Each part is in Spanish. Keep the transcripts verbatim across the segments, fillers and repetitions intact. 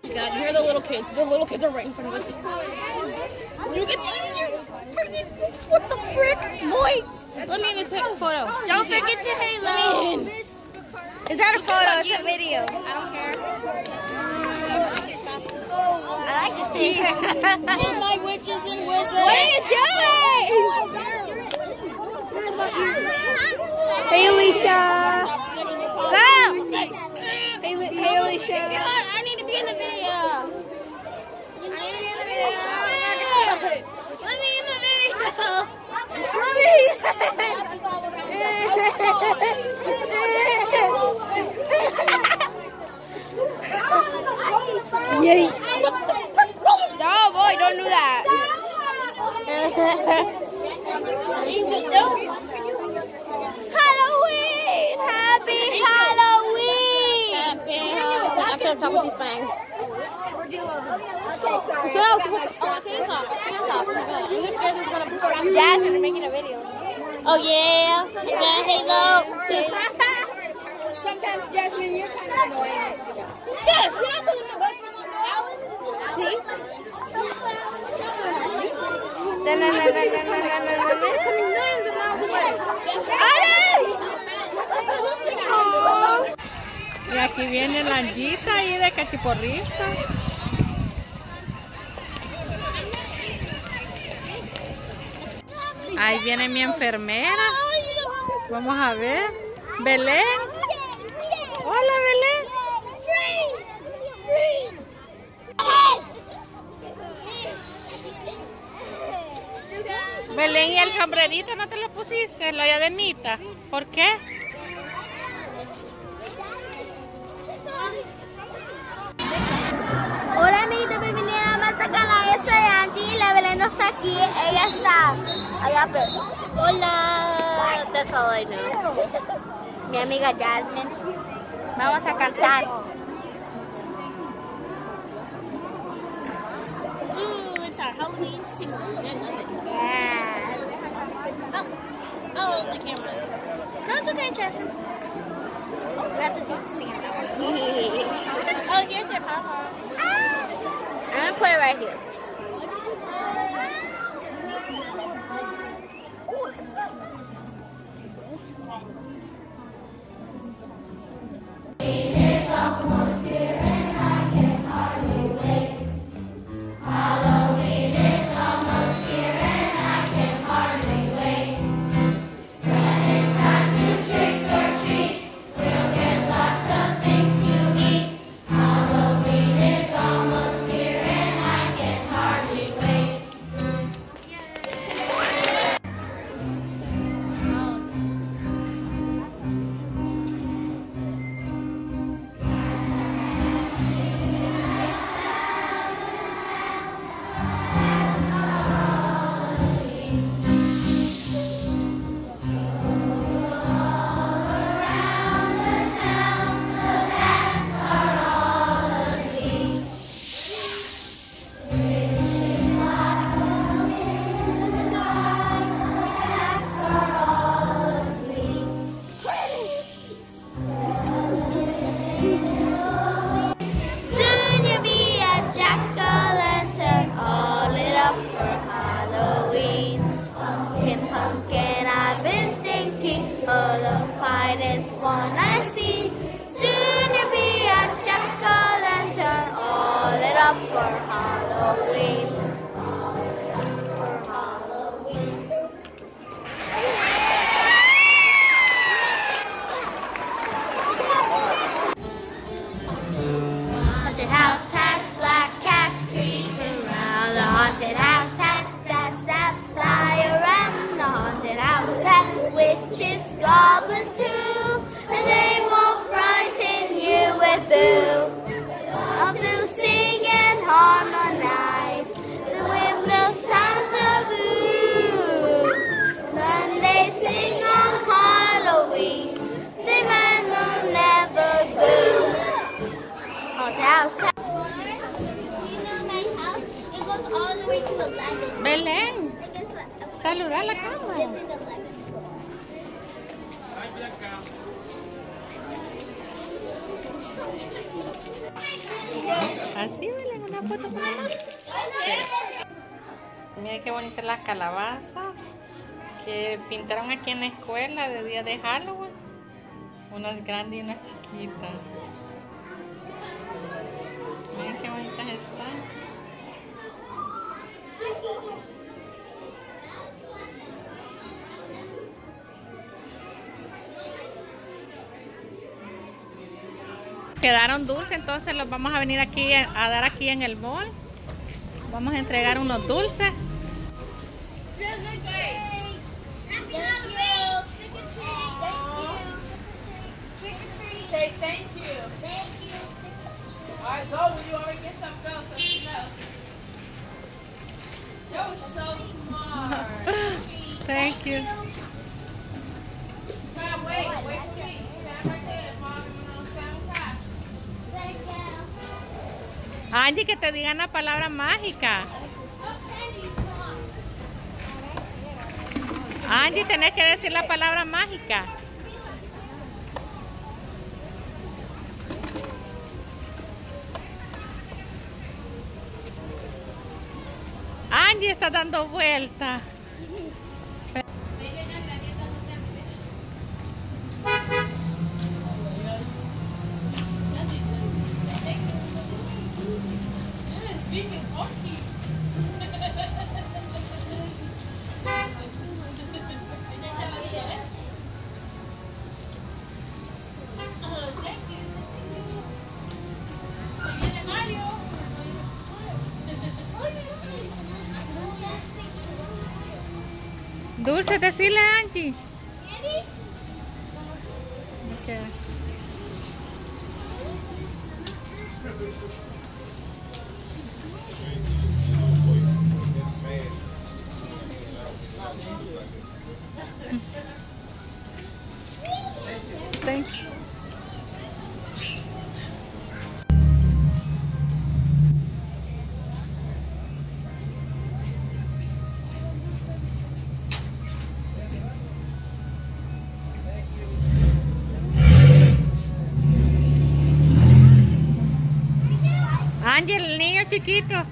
God, you hear the little kids. The little kids are right in front of us. You can see you. What the frick? Boy, let me in this photo. Don't forget the halo. Let me in. Is that a photo? It's a video. I don't care. I like the teeth. All my witches and wizards. What are you doing? Hey, Alicia. Go. Hey, hey, Alicia. Come on, I need to be in the video. I need to be in the video. Let me in the video. Let me. Yay. No, boy, don't do that. Halloween! Happy Halloween! Happy Halloween! I can't talk with these fangs. So, oh, I can't talk. I can't talk. I'm just scared there's gonna be. Jasmine are making a video. Oh yeah, yeah, halo. Sometimes Jasmine, you're kind of annoying. Chef, you're not pulling my butt. See? No, no, no, no, no, no, no, no, no. Coming millions of miles away. Y aquí viene la Anguita ahí de cachiporrista. Ahí viene mi enfermera. Vamos a ver. Belén. Hola, Belén. Belén, ¿y el sombrerito no te lo pusiste? La diademita. ¿Por qué? Hola, amiguitos, bienvenidos a Matacana. Yo soy Angie, la Belén no está aquí, ella está allá, pero... Hola. That's all I know. Mi amiga Jasmine. Vamos a cantar. Ooh, it's our Halloween single. I love it. Yeah. Oh, oh, the camera. No, it's okay, Jasmine. We have to do Santa. Oh, here's your papa. I'm gonna put it right here. One I see, soon you'll be a jack-o'-lantern, all lit up for Halloween. All lit up for Halloween. Haunted house has black cats creeping around. The haunted house has bats that fly around. The haunted house has witches, goblins too. And they won't frighten you with boo. All to sing and harmonize the windmill sounds of boo. When they sing on Halloween, they might never boo. Haunted house. You know my house? It goes all the way to eleven. Belén, saluda a la cámara. Así, Belén, una foto con mamá. Miren qué bonitas las calabazas que pintaron aquí en la escuela de día de Halloween. Unas grandes y unas chiquitas. Miren qué bonitas están. Quedaron dulces, entonces los vamos a venir aquí a, a dar aquí en el mall. Vamos a entregar unos dulces. Say thank you. Thank you. All right, go when you already get something, go so you know. That was so smart. Thank you. God, wait, wait for me. Stand right there, Mom. I'm gonna stand back. Angie, que te digan la palabra mágica. Angie, tenés que decir la palabra mágica. Angie está dando vuelta. Dulce, decirle a Angie. Okay. Thank you. Angie, el niño chiquito.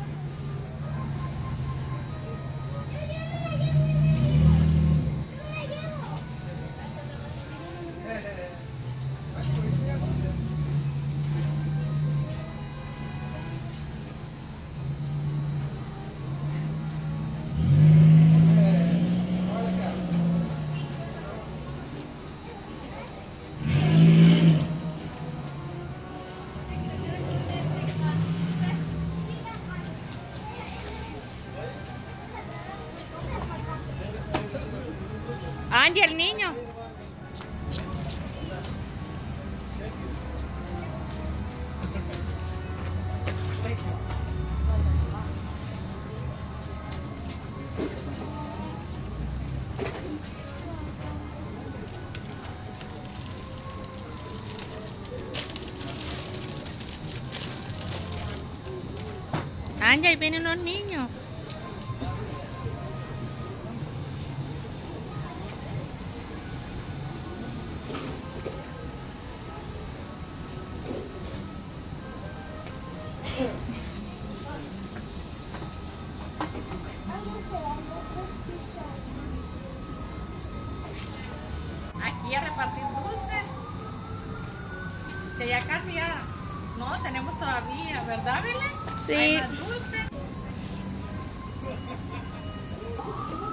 Angie, el niño. Angie, ahí vienen los niños. Aquí a repartir dulces. Que ya casi ya no tenemos todavía, ¿verdad, Belén? Sí. Hay más dulces.